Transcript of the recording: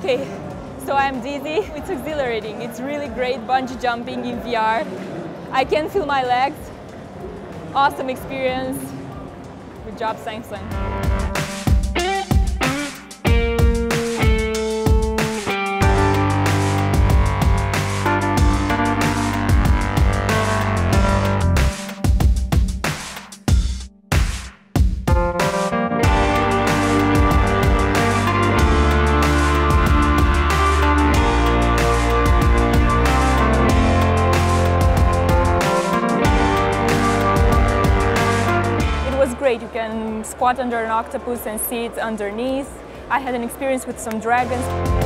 Okay, so I'm dizzy. It's exhilarating. It's really great bungee jumping in VR. I can feel my legs. Awesome experience. Good job, Samson. Great. You can squat under an octopus and sit underneath. I had an experience with some dragons.